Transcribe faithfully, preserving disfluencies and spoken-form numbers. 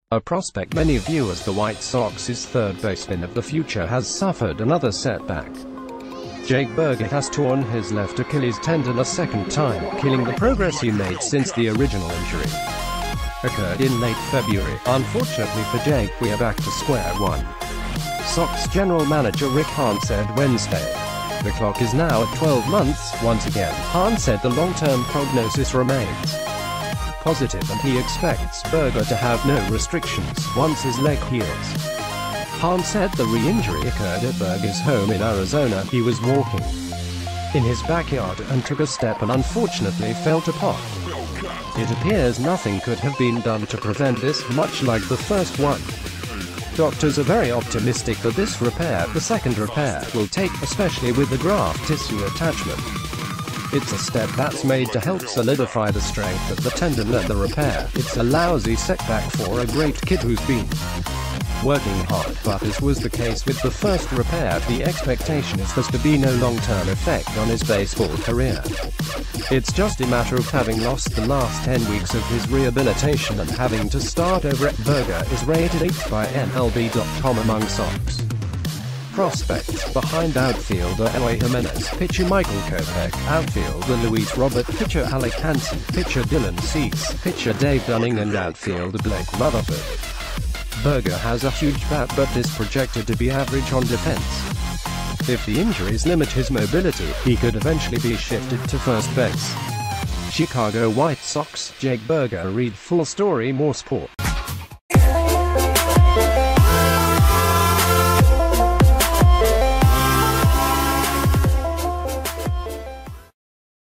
A prospect many view as the White Sox's third baseman of the future has suffered another setback. Jake Burger has torn his left Achilles tendon a second time, killing the progress he made since the original injury occurred in late February. Unfortunately for Jake, we are back to square one. Sox general manager Rick Hahn said Wednesday. The clock is now at twelve months. Once again, Hahn said the long-term prognosis remains positive and he expects Burger to have no restrictions once his leg heals. Hahn said the re-injury occurred at Burger's home in Arizona. He was walking in his backyard and took a step and unfortunately fell to pot. It appears nothing could have been done to prevent this, much like the first one. Doctors are very optimistic that this repair, the second repair, will take, especially with the graft tissue attachment. It's a step that's made to help solidify the strength of the tendon and the repair. It's a lousy setback for a great kid who's been working hard, but this was the case with the first repair. The expectation is there's to be no long-term effect on his baseball career. It's just a matter of having lost the last ten weeks of his rehabilitation and having to start over at Burger is rated eight by M L B dot com among Sox prospects. Behind outfielder Eloy Jimenez, pitcher Michael Kopech, outfielder Luis Robert, pitcher Alec Hansen, pitcher Dylan Cease, pitcher Dave Dunning and outfielder Blake Rutherford. Burger has a huge bat but is projected to be average on defense. If the injuries limit his mobility, he could eventually be shifted to first base. Chicago White Sox, Jake Burger. Read full story. More sport.